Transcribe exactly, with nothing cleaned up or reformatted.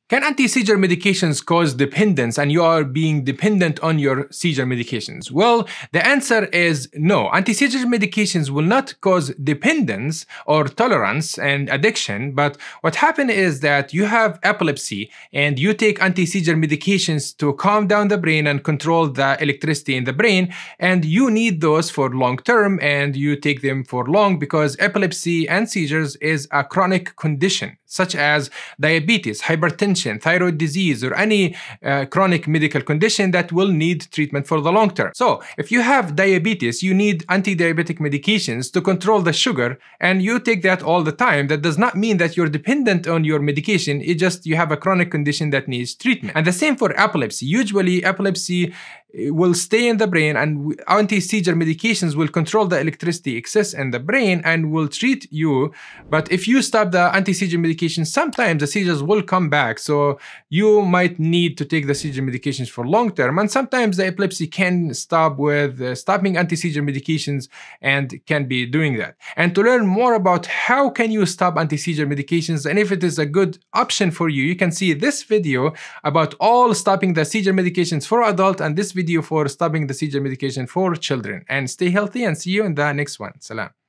Can anti-seizure medications cause dependence and you are being dependent on your seizure medications? Well, the answer is no. Anti-seizure medications will not cause dependence or tolerance and addiction, but what happens is that you have epilepsy and you take anti-seizure medications to calm down the brain and control the electricity in the brain, and you need those for long term and you take them for long because epilepsy and seizures is a chronic condition such as diabetes, hypertension, thyroid disease, or any uh, chronic medical condition that will need treatment for the long term. So if you have diabetes, you need anti-diabetic medications to control the sugar, and you take that all the time. That does not mean that you're dependent on your medication. It just you have a chronic condition that needs treatment. And the same for epilepsy. Usually epilepsy will stay in the brain, and anti-seizure medications will control the electricity excess in the brain and will treat you. But if you stop the anti-seizure medication, sometimes the seizures will come back. So you might need to take the seizure medications for long term. And sometimes the epilepsy can stop with uh, stopping anti-seizure medications and can be doing that. And to learn more about how can you stop anti-seizure medications and if it is a good option for you, you can see this video about all stopping the seizure medications for adults and this video for stopping the seizure medication for children. And stay healthy and see you in the next one. Salam.